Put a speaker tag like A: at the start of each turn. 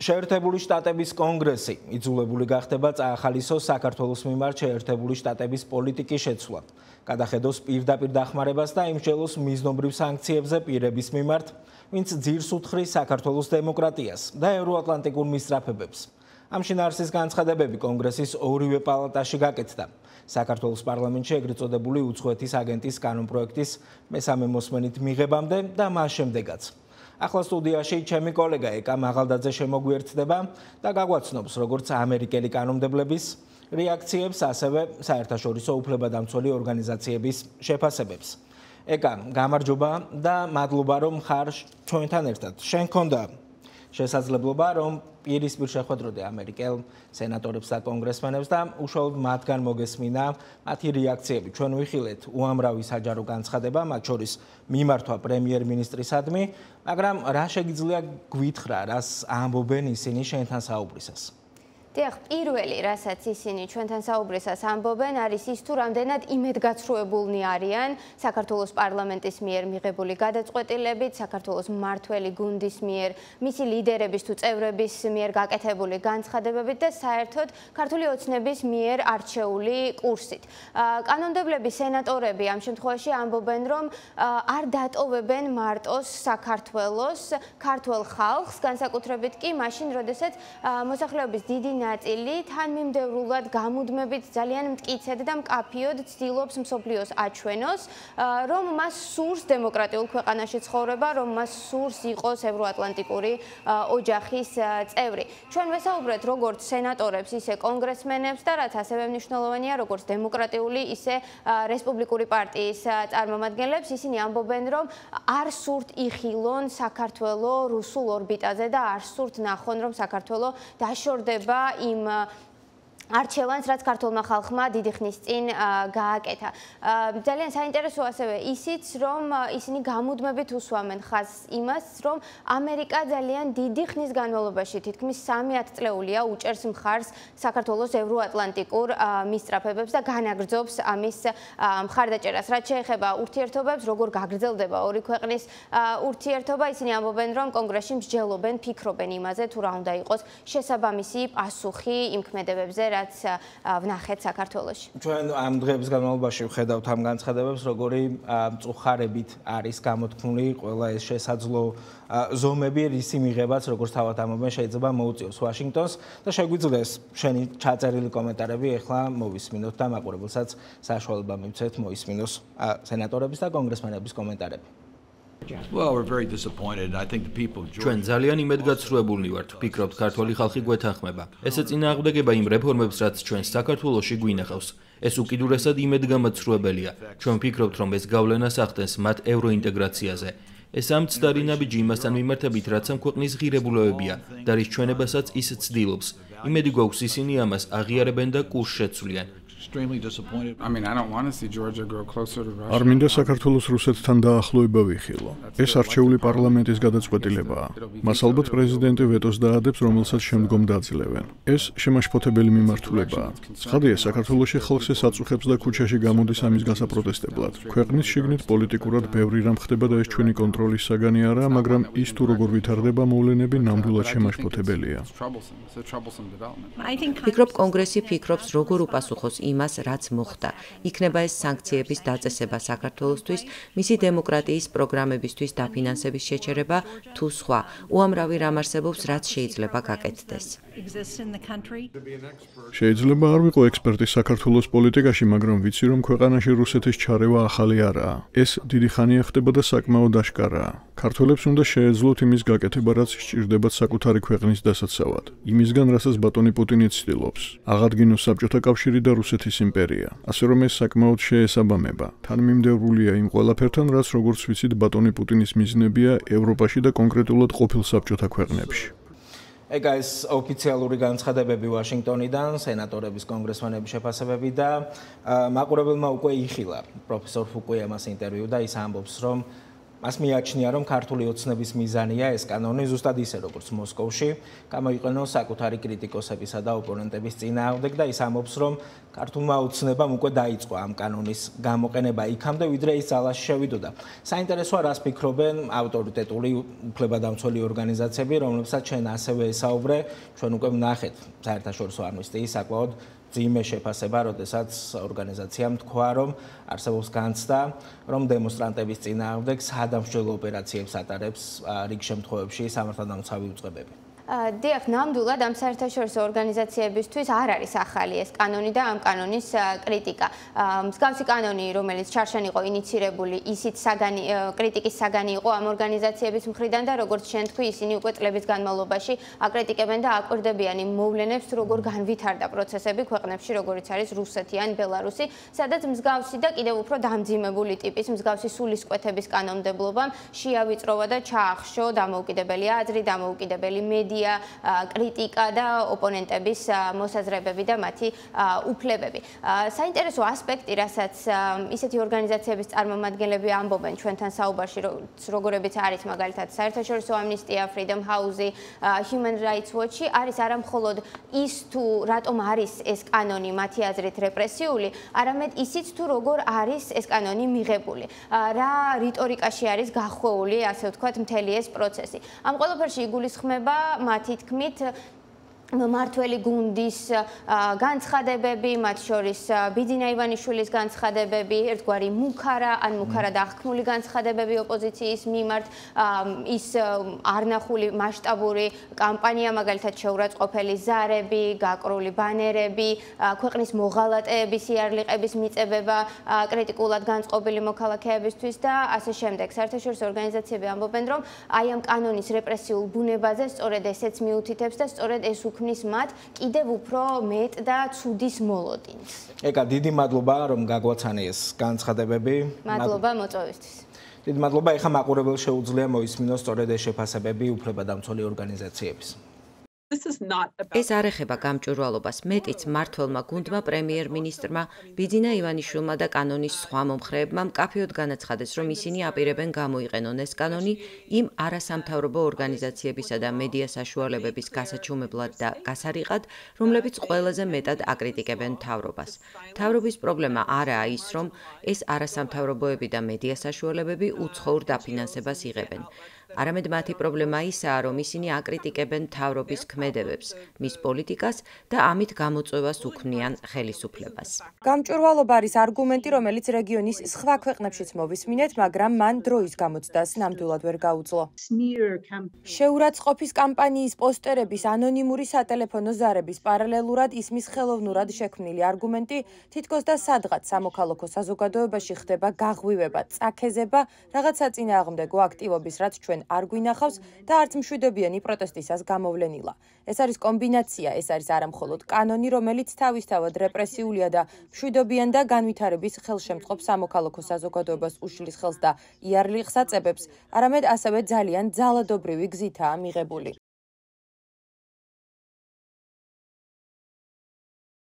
A: შეერთებული შტატების კონგრესი იძულებული გახდება წაახალისოს საქართველოს მიმართ შეერთებული შტატების პოლიტიკის შეცვლა. გადახედოს პირდაპირ დახმარებას და იმსჯელოს მიზნობრივ სანქციებზე პირების მიმართ, ვინც ძირს უთხრის საქართველოს დემოკრატიას და ევროატლანტიკურ მისწრაფებებს. ამ შინაარსის განცხადებები კონგრესის ორივე პალატაში გაკეთდა. საქართველოს პარლამენტში ეგრეთ წოდებული უცხოეთის აგენტის კანონპროექტის მესამე მოსმენით მიღებამდე და მას შემდეგაც. ახლა სტუდიაში ჩემი კოლეგა ეკა მაღალდაძე შემოგვიერთდება და გაგვაცნობს როგორც ამერიკელი კანონმდებლების რეაქციებს, ასევე საერთაშორისო უფლებადამცველი ორგანიზაციების შეფასებებს. ეკა, გამარჯობა და მადლობა რომ ხარ ჩვენთან ერთად. შენ გქონდა შესაძლებლობა რომ პირისპირ შეხვედროდე ამერიკელ სენატორებს და კონგრესმენებს და უშუალოდ მათგან მოგესმინა მათი რეაქციები. ჩვენ ვიხილეთ უამრავი საჯარო განცხადება, მათ შორის მიმართვა პრემიერ-მინისტრისადმი, მაგრამ რა შეგიძლია გვითხრა, რას ამბობენ ისინი შენთან საუბრისას?
B: დიახ, პირველი, რასაც ისინი ჩვენთან საუბრისას ამბობენ, არის ის თუ რამდენად იმედგაცრუებულნი არიან საქართველოს პარლამენტის მიერ მიღებული გადაწყვეტილებით, საქართველოს მმართველი გუნდის მიერ, მისი ლიდერების თუ წევრების მიერ გაკეთებული განცხადებებით და საერთოდ ქართული ოცნების მიერ არჩეული კურსით. კანონმდებლები, სენატორები ამ შემთხვევაში ამბობენ, რომ არ დატოვებენ მარტოს საქართველოს, ქართველ ხალხს, განსაკუთრებით კი მაშინ, როდესაც მოსახლეობის დიდი ნაწილი თანმიმდევრულად გამუდმებით ძალიან მტკიცედ და მკაფიოდ ცდილობს მსოფლიოს აჩვენოს, რომ მას სურს დემოკრატიულ ქვეყანაში ცხოვრება, რომ მას სურს იყოს ევროატლანტიკური ოჯახის წევრი. ჩვენ ვესაუბრეთ როგორც სენატორებს, ისე კონგრესმენებს და რაც ასევე მნიშვნელოვანია, როგორც დემოკრატიული, ისე რესპუბლიკური პარტიის წარმომადგენლებს, ისინი ამბობენ, რომ არ სურთ იხილონ საქართველო რუსულ ორბიტაზე და არ სურთ ნახონ, რომ საქართველო დაშორდება იმ არჩევანს, რაც ქართულმა ხალხმა დიდი ხნის წინ გააკეთა. ძალიან საინტერესო ასევე ისიც, რომ ისინი გამუდმებით უსვამენ ხაზს იმას, რომ ამერიკა ძალიან დიდი ხნის განმავლობაში, თითქმის 3 ათწლეულია უჭერს მხარს საქართველოს ევროატლანტიკურ მისწრაფებებს და განაგრძობს ამის მხარდაჭერას. რაც შეეხება ურთიერთობებს, როგორ გაგრძელდება ორი ქვეყნის ურთიერთობა, ისინი ამბობენ, რომ კონგრესში მსჯელობენ, ფიქრობენ იმაზე, თუ რა უნდა იყოს შესაბამისი პასუხი იმ ქმედებებზე, რაც ვნახეთ საქართველოში. ჩვენ
A: ამ დღეების განმავლობაში ვხედავთ ამ განცხადებებს, როგორი მწუხარებით არის გამოთქმული ყველა ეს შესაძლო ზომები, რისი მიღებაც, როგორც თავად ამბობენ, შეიძლება მოუწიოს ვაშინგტონს და შეგვიძლია შენი ჩაწერილი კომენტარები ახლა მოვისმინოთ და მაყურებელსაც საშუალება მივცეთ მოისმინოს სენატორების და კონგრესმენების კომენტარები.
C: ჩვენ ძალიან იმედგაცრუებულნი ვართ, ვფიქრობთ, ქართველი ხალხი გვეთანხმება. ეს ეწინააღმდეგება იმ რეფორმებს, რაც ჩვენ საქართველოში გვინახავს. ეს უკიდურესად იმედგამაცრუებელია. ჩვენ ვფიქრობთ, რომ ეს გავლენას ახდენს მათ ევროინტეგრაციაზე. ეს ამ ცდარი ნაბიჯი იმასთან მიმართებით, რაც ამ ქვეყნის ღირებულებებია და რის ჩვენებასაც ის ცდილობს. იმედი გვაქვს ისინი ამას აღიარებენ და კურსს შეცვლიან.
D: არ მინდა საქართველოს რუსეთთან დაახლოება ვიხილო. ეს არჩეული პარლამენტის გადაწყვეტილებაა. მას ალბათ პრეზიდენტი ვეტოს დაადებს, რომელსაც შემდგომ დაძლევენ. ეს შემაშფოთებელი მიმართულებაა. ცხადია, საქართველოში ხალხს ეს აწუხებს და ქუჩაში გამოდის ამის გასაპროტესტებლად. ქვეყნის შიგნით პოლიტიკურად ბევრი რამ ხდება და ეს ჩვენი კონტროლის საგანი არაა, მაგრამ ის თუ როგორ ვითარდება მოვლენები ნამდვილად შემაშფოთებელია.
E: ვფიქრობ, კონგრესი ფიქრობს, როგორ უპასუხოს იმას, რაც მოხდა. იქნება ეს სანქციების დაწესება საქართველოსთვის, მისი დემოკრატიის პროგრამებისთვის დაფინანსების შეჩერება თუ სხვა. უამრავი რამ არსებობს, რაც შეიძლება გაკეთდეს.
D: შეიძლება არ ვიყო ექსპერტი საქართველოს პოლიტიკაში, მაგრამ ვიცი, რომ ქვეყანაში რუსეთის ჩარევა ახალი არაა. ეს დიდი ხანია ხდება და საკმაოდ აშკარაა. ქართველებს უნდა შეეძლოთ იმის გაკეთება, რაც სჭირდებათ საკუთარი ქვეყნის დასაცავად. იმისგან, რასაც ბატონი პუტინი ცდილობს. აღადგინოს საბჭოთა კავშირი და რუსეთის იმპერია. ასე რომ ეს საკმაოდ შეესაბამება. თანმიმდევრულია იმ ყველაფერთან, რაც როგორც ვიცით, ბატონი პუტინის მიზნებია ევროპაში და კონკრეტულად ყოფილ საბჭოთა ქვეყნებში.
A: ეკა ეს ოფიციალური განცხადებები ვაშინგტონიდან, სენატორების, კონგრესმენების შეფასებები და მაყურებელმა უკვე იხილა პროფესორ ფუკუიამას ინტერვიუ და ის ამბობს, რომ მას მიაჩნია, რომ ქართული ოცნების მიზანია ეს კანონი ზუსტად ისე, როგორც მოსკოვში, გამოიყენოს საკუთარი კრიტიკოსებისა და ოპონენტების წინააღმდეგ და ის ამბობს, რომ ქართულმა ოცნებამ უკვე დაიწყო ამ კანონის გამოყენება იქამდე, ვიდრე ის ძალაში შევიდოდა. საინტერესოა, რას ფიქრობენ ავტორიტეტული უფლებადამცველი ორგანიზაციები, რომლებსაც ჩვენ ასევე ესაუბრე, ჩვენ უკვე ვნახეთ საერთაშორისო ამნისტიის საკმაოდ ძიმე შეფასება, როდესაც ორგანიზაციამ თქვა, რომ არსებობს განცდა, რომ დემონსტრანტების წინააღმდეგ საადამსჯელო ოპერაციებს ატარებს რიგ შემთხვევებში სამართალდამცავი უწყებები.
B: დიახ, ნამდვილად ამ საერთაშორისო ორგანიზაციებისთვის არ არის ახალი ეს კანონი და ამ კანონის კრიტიკა. მსგავსი კანონი, რომელიც ჩარშან იყო ინიცირებული, ისიც კრიტიკის საგანი იყო ამ ორგანიზაციების მხრიდან და როგორც შენ თქვი, ისინი უკვე წლების განმავლობაში აკრიტიკებენ და აკვირდებიან იმ მოვლენებს, როგორ განვითარდა პროცესები ქვეყნებში, როგორიც არის რუსეთი ან ბელარუსი, სადაც მსგავსი და კიდევ უფრო დამძიმებული ტიპის მსგავსი სულისკვეთების კანონმდებლობამ შეავიწროვა და ჩაახშო დამოუკიდებელი აზრი, დამოუკიდებელი მედია, კრიტიკა და ოპონენტების მოსაზრებები და მათი უფლებები. საინტერესო ასპექტი, რასაც ისეთი ორგანიზაციების წარმომადგენლები ამბობენ ჩვენთან საუბარში, როგორებიც არის მაგალითად საერთაშორისო ამნისტია, Freedom House, Human Rights Watch, არის არა მხოლოდ ის თუ რატომ არის ეს კანონი მათი აზრით რეპრესიული, არამედ ისიც თუ როგორ არის ეს კანონი მიღებული. რა რიტორიკაში არის გახვეული, ასე ვთქვათ, მთელი ეს პროცესი. ამ ყველაფერში იგულისხმება მათი თქმით მმართველი გუნდის განცხადებები, მათ შორის ბიძინა ივანიშვილის განცხადებები, ერთგვარი მუქარა ან მუქარა დაახქმული განცხადებები ოპოზიციის მიმართ, ის არნახული მასშტაბური კამპანია, მაგალითად შეურაცხყოფელი ზარები, გაკრული ბანერები, ქვეყნის მოღალატეების იარლიყების მიწებება, კრიტიკულად განწყობილი მოქალაქეებისთვის და ასე შემდეგ. საერთაშორისო ორგანიზაციები ამბობენ, რომ აი ამ კანონის რეპრესიულ ბუნებაზე სწორედ ესეც მიუთითებს და სწორედ ეს მათ კიდევ უფრო მეტ და ცუდის მოლოდინს.
A: ეკა, დიდი მადლობა, რომ გაგვაცანე ეს განცხადებები.
B: მადლობა მოწვევისთვის.
A: დიდი მადლობა, ეხლა მაყურებელს შეუძლია მოისმინოს სწორედ ეს შეფასებები უფლებადამცველი ორგანიზაციების.
E: ეს არ ეხება გამჭვირვალობას, მეტიც მმართველმა გუნდმა, პრემიერ-მინისტრმა ბიძინა ივანიშვილმა და კანონის სხვა მომხრეებმა მკაფიოდ განაცხადეს, რომ ისინი აპირებენ გამოიყენონ ეს კანონი იმ არასამთავრობო ორგანიზაციებისა და მედია საშუალებების გასაჩუმებლად და გასარიყად, რომლებიც ყველაზე მეტად აკრიტიკებენ მთავრობას. მთავრობის პრობლემა არაა ის, რომ ეს არასამთავრობოები და მედია საშუალებები უცხოურ დაფინანსებას იღებენ. არამედ მათი პრობლემა ისაა, რომ ისინი აკრიტიკებენ მთავრობის ქმედებებს, მის პოლიტიკას და ამით გამოწვევას უქმნიან ხელისუფლებას.
F: გამჭვირვალობა არის არგუმენტი, რომელიც რეგიონის სხვა ქვეყნებშიც მოვისმინეთ, მაგრამ მან დროის გამოცდას ნამდვილად ვერ გაუძლო. შეურაცხყოფის კამპანიის პოსტერების ანონიმური სატელეფონო ზარების პარალელურად ისმის ხელოვნურად შექმნილი არგუმენტი თითქოს და სადღაც სამოქალაქო საზოგადოებაში ხდება გაღვივება, წაქეზება, რაღაც საწინააღმდეგო აქტივობის, რაც ჩვენ არ გვინახავს და არც მშვიდობიანი პროტესტისას გამოვლენილა. ეს არის კომბინაცია, ეს არის არა მხოლოდ კანონი, რომელიც თავისთავად რეპრესიულია და მშვიდობიან და განვითარების ხელშემწყობ სამოქალაქო საზოგადოებას უშლის ხელს და იარლიღს აწებებს, არამედ ასევე ძალიან ძალადობრივი გზითაა მიღებული.